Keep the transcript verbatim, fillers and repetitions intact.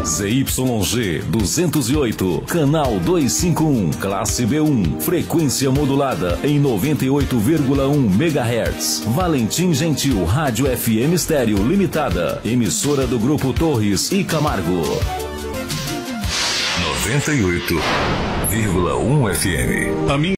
Z Y G duzentos e oito, canal duzentos e cinquenta e um, classe B um, frequência modulada em noventa e oito vírgula um megahertz. Valentim Gentil Rádio F M Estéreo Limitada, emissora do Grupo Torres e Camargo. noventa e oito vírgula um F M. A minha